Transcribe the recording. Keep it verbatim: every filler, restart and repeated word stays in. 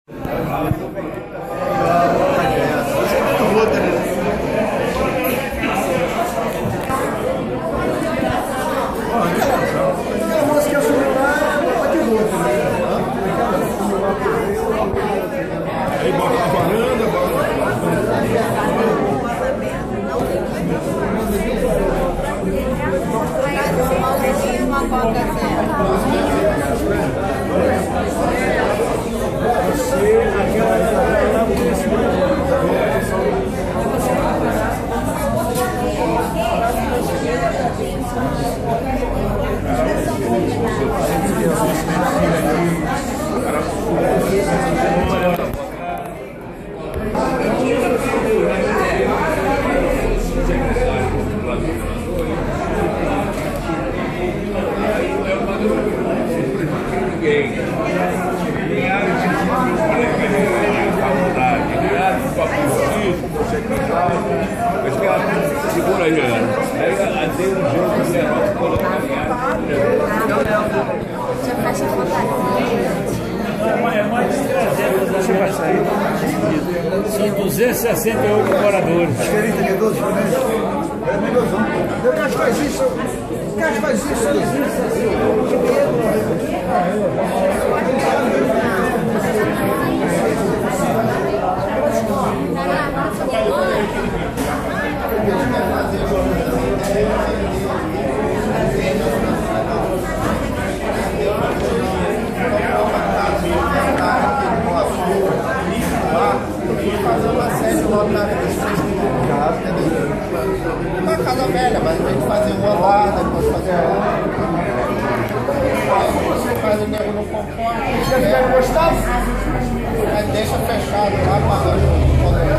Aí bota a varanda, uma coca segura aí, Ana. Aí tem um jogo que é já faz a fantasia. É mais de trezentos, você vai sair. São duzentos e sessenta e oito moradores. Diferente de doze, né? É melhorzão. O Cássio faz isso. O Cássio faz isso. Fazer uma série lotada de uma casa velha, mas a gente fazer uma lá, depois fazer outra. Aí você faz o nego no conforme. Você fica gostado? Aí deixa fechado lá para